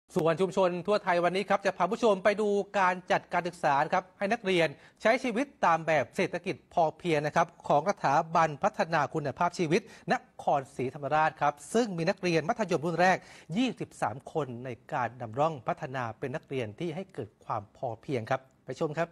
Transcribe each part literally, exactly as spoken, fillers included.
ส่วนชุมชนทั่วไทยวันนี้ครับจะพาผู้ชมไปดูการจัดการศึกษาครับให้นักเรียนใช้ชีวิตตามแบบเศรษฐกิจพอเพียงนะครับของสถาบันพัฒนาคุณภาพชีวิตนครศรีธรรมราชครับซึ่งมีนักเรียนมัธยมรุ่นแรกยี่สิบสามคนในการนำร่องพัฒนาเป็นนักเรียนที่ให้เกิดความพอเพียงครับไปชมครับ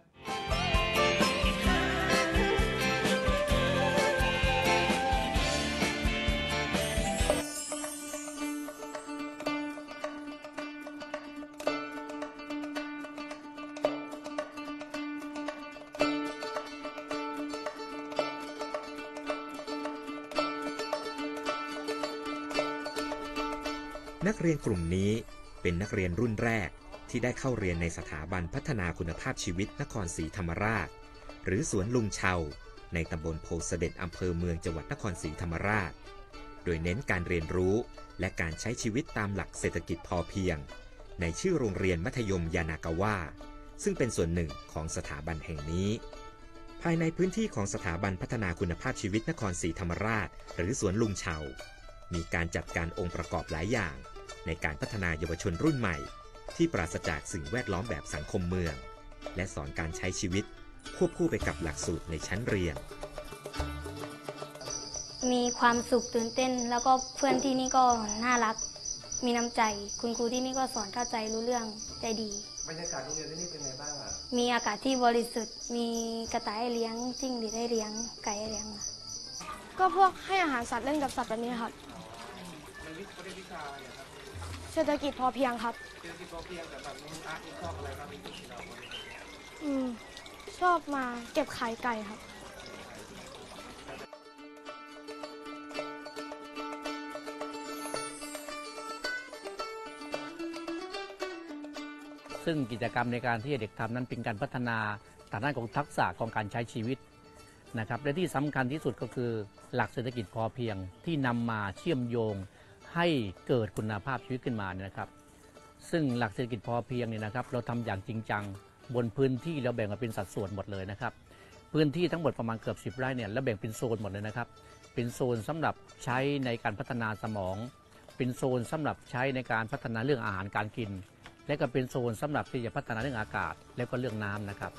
นักเรียนกลุ่มนี้เป็นนักเรียนรุ่นแรกที่ได้เข้าเรียนในสถาบันพัฒนาคุณภาพชีวิตนครศรีธรรมราชหรือสวนลุงเชาในตำบลโพเสด็จอำเภอเมืองจังหวัดนครศรีธรรมราชโดยเน้นการเรียนรู้และการใช้ชีวิตตามหลักเศรษฐกิจพอเพียงในชื่อโรงเรียนมัธยมยานากาวะซึ่งเป็นส่วนหนึ่งของสถาบันแห่งนี้ภายในพื้นที่ของสถาบันพัฒนาคุณภาพชีวิตนครศรีธรรมราชหรือสวนลุงเชามีการจัดการองค์ประกอบหลายอย่างในการพัฒนาเยาวชนรุ่นใหม่ที่ปราศจากสิ่งแวดล้อมแบบสังคมเมืองและสอนการใช้ชีวิตควบคู่ไปกับหลักสูตรในชั้นเรียนมีความสุขตื่นเต้นแล้วก็เพื่อนที่นี่ก็น่ารักมีน้ำใจคุณครูที่นี่ก็สอนเข้าใจรู้เรื่องใจดีบรรยากาศโรงเรียนที่นี่เป็นไงบ้างอ่ะมีอากาศที่บริสุทธิ์มีกระต่ายให้เลี้ยงจิ้งหรีดให้เลี้ยงไก่ให้เลี้ยงก็พวกให้อาหารสัตว์เล่นกับสัตว์แบบนี้ครับมันวิเขาเรียกวิชาอะไรครับเศรษฐกิจพอเพียงครับเศรษฐกิจพอเพียงแต่แบบน้องอาร์ตชอบอะไรครับอืมชอบมาเก็บไข่ไก่ครับซึ่งกิจกรรมในการที่เด็กทำนั้นเป็นการพัฒนาทางด้านของทักษะของการใช้ชีวิตนะครับและที่สำคัญที่สุดก็คือหลักเศรษฐกิจพอเพียงที่นำมาเชื่อมโยงให้เกิดคุณภาพชีวิตขึ้นมาเนี่ยนะครับซึ่งหลักเศรษฐกิจพอเพียงเนี่ยนะครับเราทำอย่างจริงจังบนพื้นที่เราแบ่งมาเป็นสัดส่วนหมดเลยนะครับพื้นที่ทั้งหมดประมาณเกือบสิบไร่เนี่ยแล้วแบ่งเป็นโซนหมดเลยนะครับเป็นโซนสำหรับใช้ในการพัฒนาสมองเป็นโซนสำหรับใช้ในการพัฒนาเรื่องอาหารการกินและก็เป็นโซนสำหรับที่จะพัฒนาเรื่องอากาศแล้วก็เรื่องน้ำนะครับ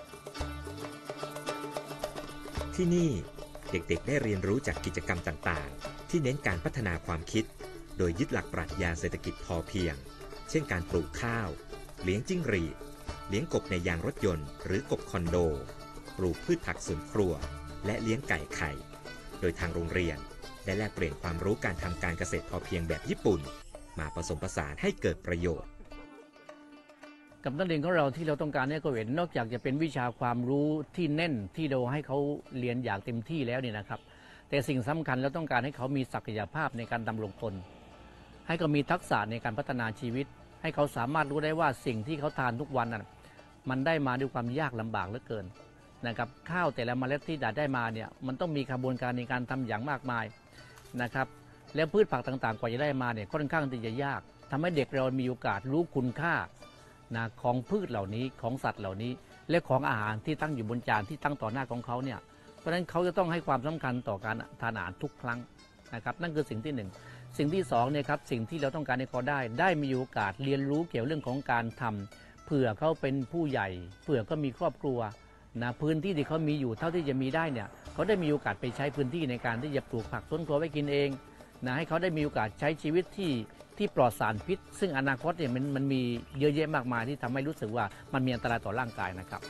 ที่นี่เด็กๆได้เรียนรู้จากกิจกรรมต่างๆที่เน้นการพัฒนาความคิดโดยยึดหลักปรัชญาเศรษฐกิจพอเพียงเช่นการปลูกข้าวเลี้ยงจิ้งหรีดเลี้ยงกบในยางรถยนต์หรือกบคอนโดปลูกพืชผักสวนครัวและเลี้ยงไก่ไข่โดยทางโรงเรียนได้แลกเปลี่ยนความรู้การทำการเกษตรพอเพียงแบบญี่ปุ่นมาผสมผสานให้เกิดประโยชน์กับนักเรียนของเราที่เราต้องการให้เขาเห็นนอกจากจะเป็นวิชาความรู้ที่แน่นที่เราให้เขาเรียนอย่างเต็มที่แล้วเนี่ยนะครับแต่สิ่งสำคัญเราต้องการให้เขามีศักยภาพในการดำรงตนให้เขามีทักษะในการพัฒนาชีวิตให้เขาสามารถรู้ได้ว่าสิ่งที่เขาทานทุกวันนั้นมันได้มาด้วยความยากลำบากเหลือเกินนะครับข้าวแต่ละเมล็ดที่ได้มาเนี่ยมันต้องมีกระบวนการในการทำอย่างมากมายนะครับแล้วพืชผักต่างๆกว่าจะได้มาเนี่ยค่อนข้างที่จะยากทำให้เด็กเรามีโอกาสรู้คุณค่านะของพืชเหล่านี้ของสัตว์เหล่านี้และของอาหารที่ตั้งอยู่บนจานที่ตั้งต่อหน้าของเขาเนี่ยเพราะฉะนั้นเขาจะต้องให้ความสำคัญต่อการทานอาหารทุกครั้งนะครับนั่นคือสิ่งที่หนึ่งสิ่งที่สองเนี่ยครับสิ่งที่เราต้องการให้เขาได้ได้มีโอกาสเรียนรู้เกี่ยวเรื่องของการทำเผื่อเขาเป็นผู้ใหญ่เผื่อก็มีครอบครัวนะพื้นที่ที่เขามีอยู่เท่าที่จะมีได้เนี่ยเขาได้มีโอกาสไปใช้พื้นที่ในการที่จะปลูกผักสวนครัวไว้กินเองนะให้เขาได้มีโอกาสใช้ชีวิตที่ที่ปลอดสารพิษซึ่งอนาคตเนี่ยมันมันมีเยอะแยะมากมายที่ทำให้รู้สึกว่ามันมีอันตรายต่อร่างกายนะครับ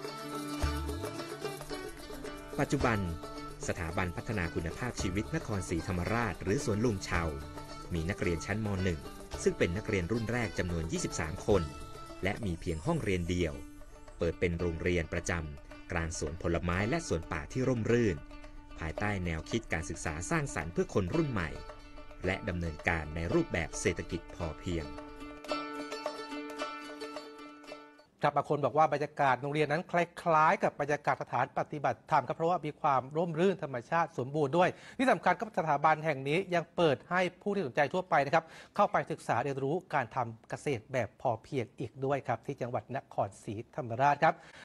ปัจจุบันสถาบันพัฒนาคุณภาพชีวิตนครศรีธรรมราชหรือสวนลุงเชามีนักเรียนชั้นม หนึ่ง ซึ่งเป็นนักเรียนรุ่นแรกจำนวนยี่สิบสามคนและมีเพียงห้องเรียนเดียวเปิดเป็นโรงเรียนประจำกลางสวนผลไม้และสวนป่าที่ร่มรื่นภายใต้แนวคิดการศึกษาสร้างสรรค์เพื่อคนรุ่นใหม่และดำเนินการในรูปแบบเศรษฐกิจพอเพียงครับบางคนบอกว่าบรรยากาศโรงเรียนนั้นคล้ายๆกับบรรยากาศสถานปฏิบัติธรรมครับเพราะว่ามีความร่มรื่นธรรมชาติสมบูรณ์ด้วยที่สำคัญก็สถาบันแห่งนี้ยังเปิดให้ผู้ที่สนใจทั่วไปนะครับเข้าไปศึกษาเรียนรู้การทำเกษตรแบบพอเพียงอีกด้วยครับที่จังหวัดนครศรีธรรมราชครับ